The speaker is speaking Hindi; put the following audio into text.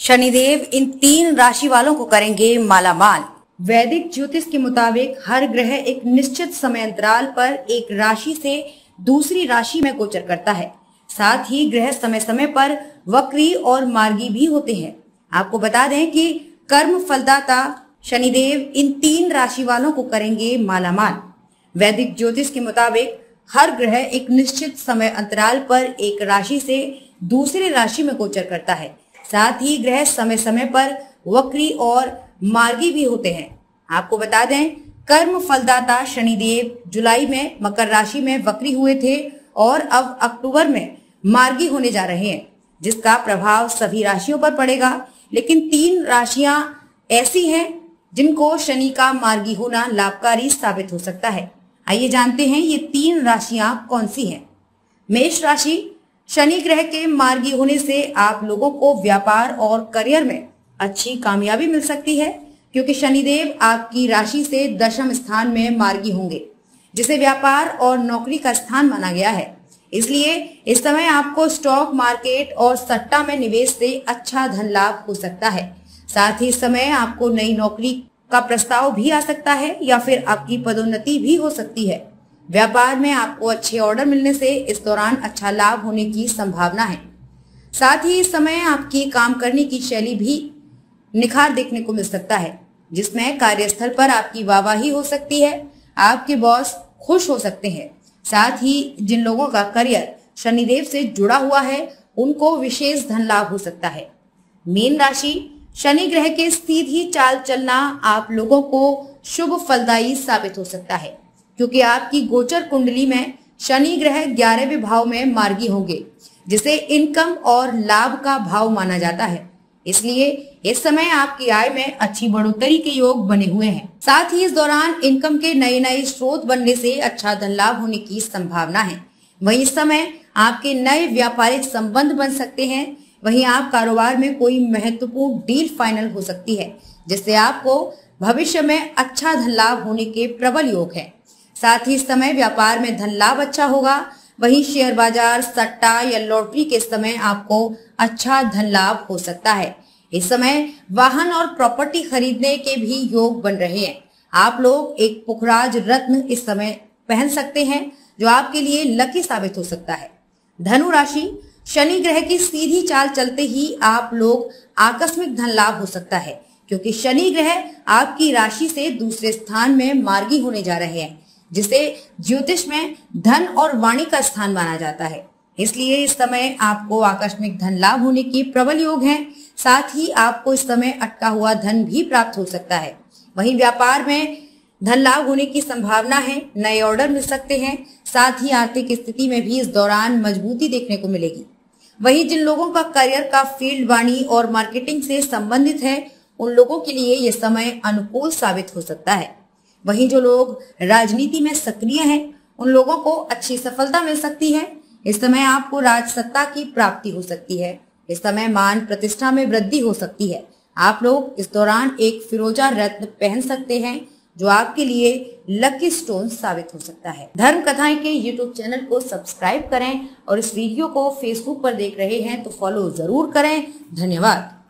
शनिदेव इन 3 राशि वालों को करेंगे मालामाल। वैदिक ज्योतिष के मुताबिक हर ग्रह एक निश्चित समय अंतराल पर एक राशि से दूसरी राशि में गोचर करता है। साथ ही ग्रह समय समय पर वक्री और मार्गी भी होते हैं। आपको बता दें कि कर्म फलदाता शनिदेव इन 3 राशि वालों को करेंगे मालामाल। वैदिक ज्योतिष के मुताबिक हर ग्रह एक निश्चित समय अंतराल पर एक राशि से दूसरी राशि में गोचर करता है। साथ ही ग्रह समय समय पर वक्री और मार्गी भी होते हैं। आपको बता दें, कर्म फलदाता शनिदेव जुलाई में मकर राशि में वक्री हुए थे और अब अक्टूबर में मार्गी होने जा रहे हैं, जिसका प्रभाव सभी राशियों पर पड़ेगा। लेकिन 3 राशियां ऐसी हैं जिनको शनि का मार्गी होना लाभकारी साबित हो सकता है। आइए जानते हैं ये 3 राशियां कौन सी हैं। मेष राशि, शनि ग्रह के मार्गी होने से आप लोगों को व्यापार और करियर में अच्छी कामयाबी मिल सकती है, क्योंकि शनिदेव आपकी राशि से दशम स्थान में मार्गी होंगे, जिसे व्यापार और नौकरी का स्थान माना गया है। इसलिए इस समय आपको स्टॉक मार्केट और सट्टा में निवेश से अच्छा धन लाभ हो सकता है। साथ ही इस समय आपको नई नौकरी का प्रस्ताव भी आ सकता है या फिर आपकी पदोन्नति भी हो सकती है। व्यापार में आपको अच्छे ऑर्डर मिलने से इस दौरान अच्छा लाभ होने की संभावना है। साथ ही इस समय आपकी काम करने की शैली भी निखार देखने को मिल सकता है, जिसमें कार्यस्थल पर आपकी वाहवाही हो सकती है। आपके बॉस खुश हो सकते हैं। साथ ही जिन लोगों का करियर शनिदेव से जुड़ा हुआ है, उनको विशेष धन लाभ हो सकता है। मीन राशि, शनि ग्रह के सीधी चाल चलना आप लोगों को शुभ फलदायी साबित हो सकता है, क्योंकि आपकी गोचर कुंडली में शनि ग्रह 11वें भाव में मार्गी होंगे, जिसे इनकम और लाभ का भाव माना जाता है। इसलिए इस समय आपकी आय में अच्छी बढ़ोतरी के योग बने हुए हैं। साथ ही इस दौरान इनकम के नए नए स्रोत बनने से अच्छा धन लाभ होने की संभावना है। वहीं इस समय आपके नए व्यापारिक संबंध बन सकते हैं। वहीं आप कारोबार में कोई महत्वपूर्ण डील फाइनल हो सकती है, जिससे आपको भविष्य में अच्छा धन लाभ होने के प्रबल योग है। साथ ही इस समय व्यापार में धन लाभ अच्छा होगा। वहीं शेयर बाजार, सट्टा या लॉटरी के समय आपको अच्छा धन लाभ हो सकता है। इस समय वाहन और प्रॉपर्टी खरीदने के भी योग बन रहे हैं। आप लोग एक पुखराज रत्न इस समय पहन सकते हैं, जो आपके लिए लकी साबित हो सकता है। धनु राशि, शनि ग्रह की सीधी चाल चलते ही आप लोग आकस्मिक धन लाभ हो सकता है, क्योंकि शनि ग्रह आपकी राशि से दूसरे स्थान में मार्गी होने जा रहे हैं, जिसे ज्योतिष में धन और वाणी का स्थान माना जाता है। इसलिए इस समय आपको आकस्मिक धन लाभ होने की प्रबल योग है। साथ ही आपको इस समय अटका हुआ धन भी प्राप्त हो सकता है। वहीं व्यापार में धन लाभ होने की संभावना है। नए ऑर्डर मिल सकते हैं। साथ ही आर्थिक स्थिति में भी इस दौरान मजबूती देखने को मिलेगी। वहीं जिन लोगों का करियर का फील्ड वाणी और मार्केटिंग से संबंधित है, उन लोगों के लिए यह समय अनुकूल साबित हो सकता है। वहीं जो लोग राजनीति में सक्रिय हैं, उन लोगों को अच्छी सफलता मिल सकती है। इस समय आपको राजसत्ता की प्राप्ति हो सकती है। इस समय मान प्रतिष्ठा में वृद्धि हो सकती है। आप लोग इस दौरान एक फिरोजा रत्न पहन सकते हैं, जो आपके लिए लकी स्टोन साबित हो सकता है। धर्म कथाएं के YouTube चैनल को सब्सक्राइब करें और इस वीडियो को Facebook पर देख रहे हैं तो फॉलो जरूर करें। धन्यवाद।